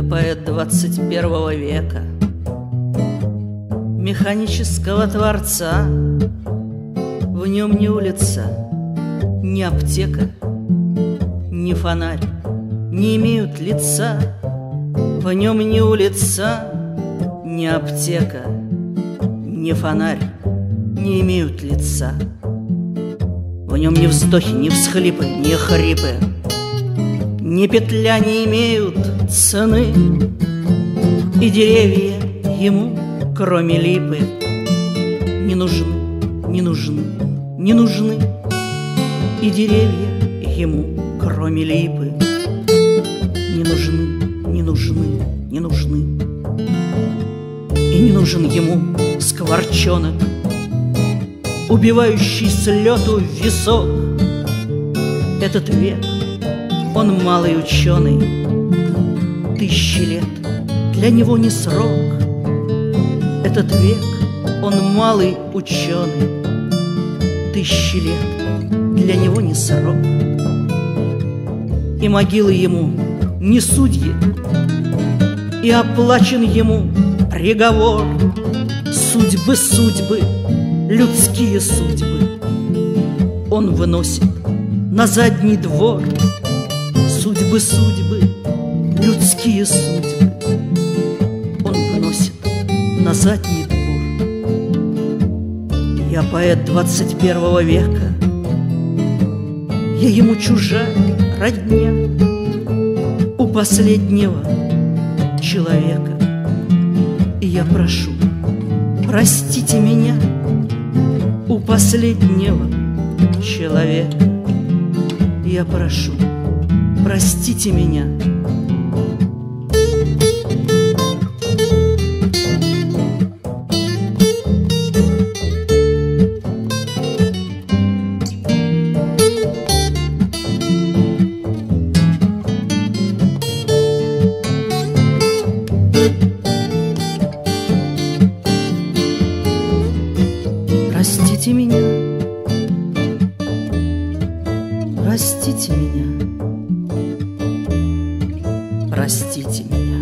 поэт 21 века, механического творца. В нем ни улица, ни аптека, ни фонарь не имеют лица. В нем ни улица, ни аптека, ни фонарь не имеют лица. В нем ни вздохи, ни всхлипы, ни хрипы, ни петля не имеют цены. И деревья ему, кроме липы, не нужны, не нужны, не нужны. И деревья ему, кроме липы, не нужны, не нужны, не нужны. И не нужен ему скворчонок, убивающий с лету висок. Этот век, он малый ученый, 1000 лет для него не срок. Этот век, он малый ученый, 1000 лет для него не срок. И могилы ему не судьи, и оплачен ему приговор. Судьбы, судьбы, людские судьбы он выносит на задний двор. Судьбы, судьбы, людские судьбы он выносит на задний двор. Я поэт 21 века, я ему чужая родня. У последнего человека и я прошу, простите меня. У последнего человека я прошу, простите меня. Простите меня, простите меня, простите меня.